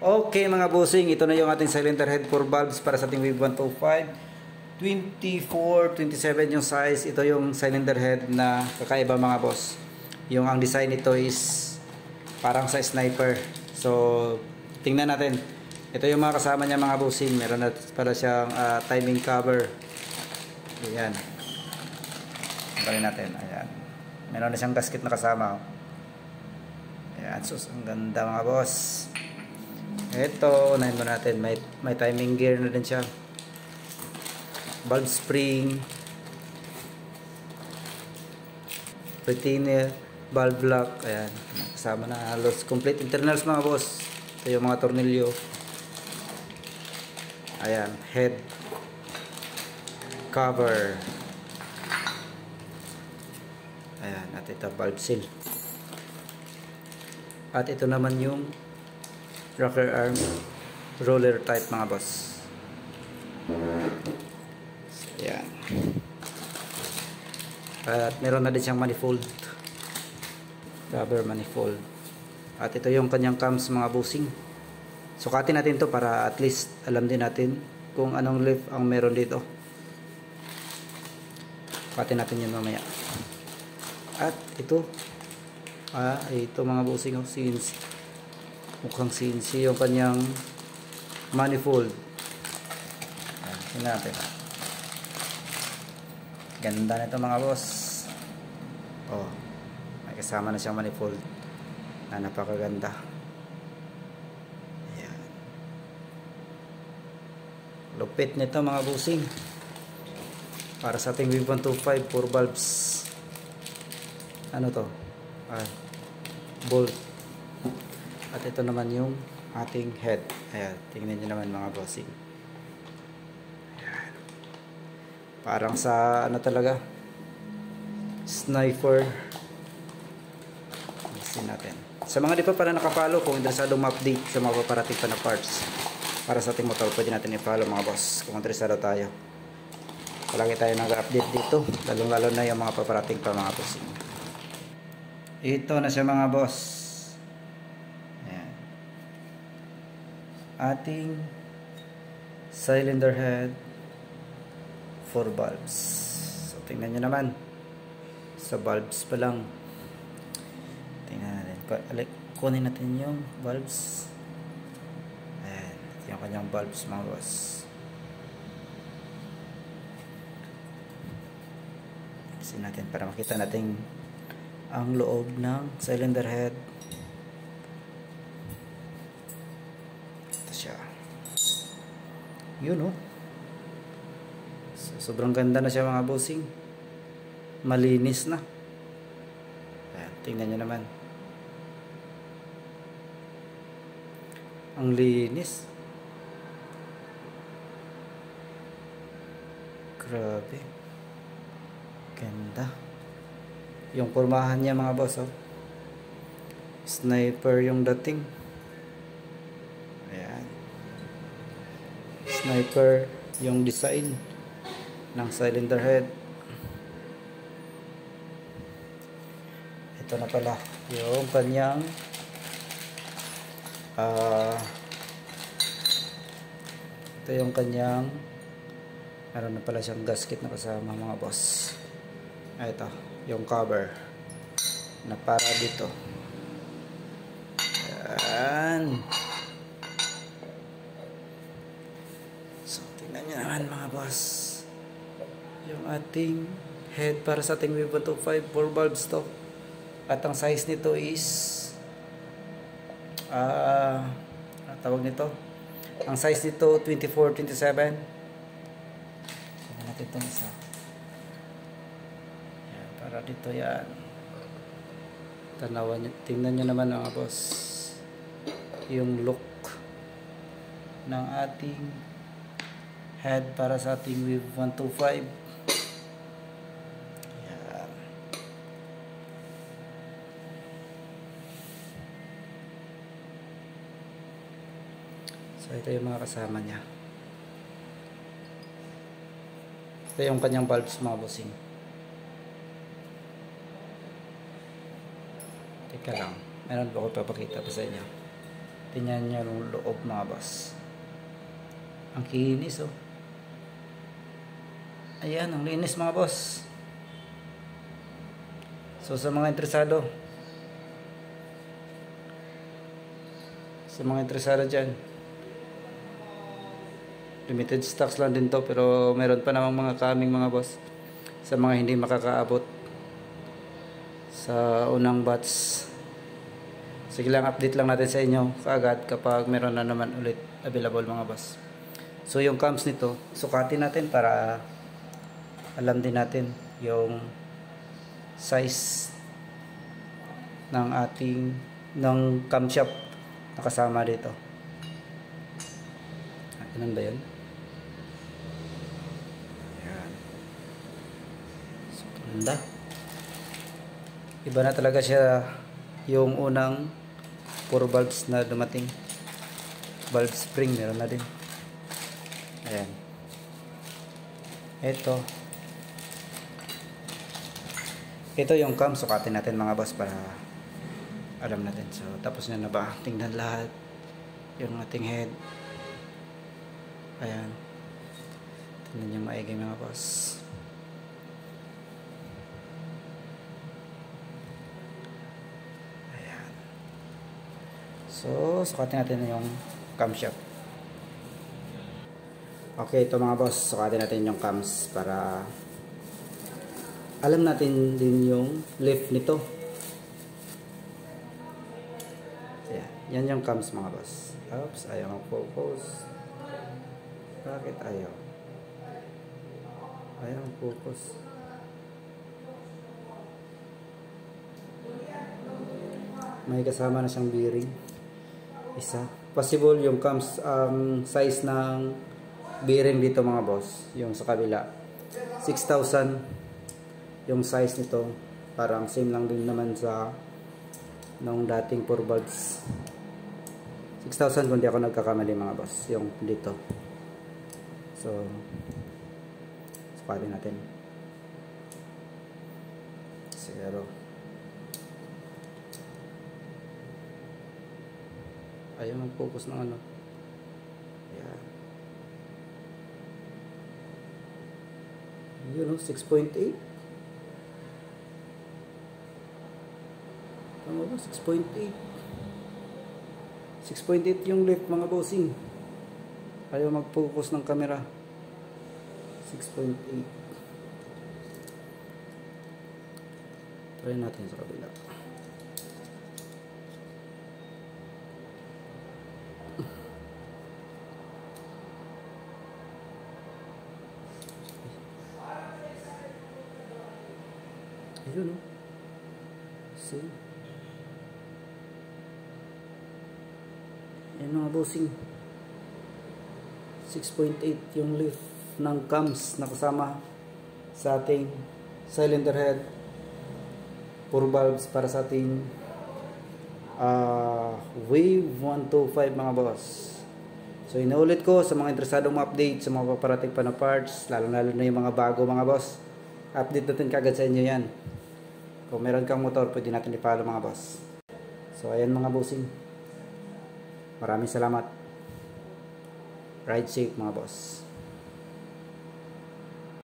Okay mga bossing, ito na yung ating cylinder head for valves para sa ating Wave 125. 24, 27 yung size. Ito yung cylinder head na kakaiba mga boss. Yung ang design nito is parang sa sniper. So, tingnan natin. Ito yung mga kasama niya mga bossing. Meron na pala siyang timing cover. Ayan. Tanggalin natin. Ayan. Meron na siyang gasket na kasama. Ayan. Sus, ang ganda mga boss. Ito, unahin mo natin. May timing gear na din siya. Valve spring. Retainer. Valve lock. Ayan. Kasama na halos complete internals mga boss. Ito yung mga tornilyo. Ayan. Head. Cover. Ayan. At ito valve seal. At ito naman yung rocker arm roller type mga boss. Ayan. At meron na din siyang manifold, rubber manifold. At ito yung kanyang cams mga bossing. Sukatin natin to para at least alam din natin kung anong lift ang meron dito. Sukatin natin yun mamaya. At ito ito mga bossing, CNC. Mukhang CNC yung kanyang manifold. Ayan, tingnan natin. Ganda nito mga boss. Oh, may kasama na siyang manifold na napakaganda. Ayan. Lupit nito mga bossing. Para sa ating Wave 125 4 valves. Ano to? Bolt. At ito naman yung ating head. Ayan, tingnan nyo naman mga bossing. Ayan. Parang sa ano talaga, sniper. Isin natin. Sa mga di pa pala nakapalo, kung interesado ma-update sa mga paparating pa na parts para sa ating motor, pwede natin i-follow mga boss kung interesado tayo. Palagi tayo nag-update dito, lalong-lalo na yung mga paparating pa mga bossing. Ito na siya mga boss. Ating cylinder head for valves. So tingnan nyo naman, sa valves pa lang. Tingnan natin, kunin natin yung valves. Ayan, yung kanyang valves mga boss. Isin natin para makita natin ang loob ng cylinder head. Yun oh. So, sobrang ganda na siya mga bossing. Malinis na. Ayan, tingnan nyo naman. Ang linis. Grabe. Ganda. Yung pormahan niya mga boss oh. Sniper yung dating. Sniper yung design ng cylinder head. Ito na pala yung kanyang ito yung kanyang meron na pala siyang gasket na kasama mga boss. Ito yung cover na para dito. Ayan. Tingnan nyo naman mga boss, yung ating head para sa ating Wave 125 4 valves to. At ang size nito is ano tawag nito, ang size nito 24, 27. Tingnan natin itong isa. Yan, para dito yan. Tanawan nyo, tingnan nyo naman mga boss yung look ng ating head para sa ating Wave 125. Ayan. So ito yung mga kasama niya. Ito yung kanyang valves mga bossing. Teka lang, meron ba ako papakita pa sa inyo? Tingnan nyo yung loob mga boss. Ang kinis oh. Ayan, ang linis mga boss. So sa mga interesado dyan, limited stocks lang din to, pero meron pa namang mga coming mga boss. Sa mga hindi makakaabot sa unang batch, sige lang, update lang natin sa inyo kaagad kapag meron na naman ulit available mga boss. So yung cams nito, sukatin natin para alam din natin yung size ng ating camshaft na kasama dito. Ganun ba yun? Ayan. So, ganda. Iba na talaga siya yung unang 4 valves na dumating. Valve spring meron na din. Ayan. Ito yung cam. Sukatin natin mga boss para alam natin. So tapos na ba? Tingnan lahat yung ating head. Ayan. Tingnan yung maigi mga boss. Ayan. So sukatin natin yung camshaft. Okay, ito mga boss, sukatin natin yung cams para alam natin din yung lift nito. Ayan, yan yung cams mga boss. Oops, ayaw mag-focus. Bakit ayaw? Ayaw mag-focus. May kasama na siyang bearing. Isa. Possible yung cams, size ng bearing dito mga boss, yung sa kabila 6,000 yung size nito, parang same lang din naman sa nung dating 4 valves. 6,000 kung di ako nagkakamali mga boss, yung dito. So sukatin natin. Zero. Ayaw mag-focus ng ano. Ayan. Yun o, 6.8. Tama ba? 6.8. 6.8 yung lift mga bossing. Ayaw mag-focus ng camera. 6.8. Try natin sa kabila. Ayun o. See? Ayan mga bossing. 6.8 yung lift ng cams na kasama sa ating cylinder head. 4 valves para sa ating Wave 125 mga boss. So inuulit ko sa mga interesadong ma-update sa mga paparating pa na parts, lalo na yung mga bago mga boss. Update natin kagad sa inyo yan. Kung meron kang motor, pwede natin i-follow mga boss. So ayan mga bossing. Maraming salamat. Ride safe mga boss.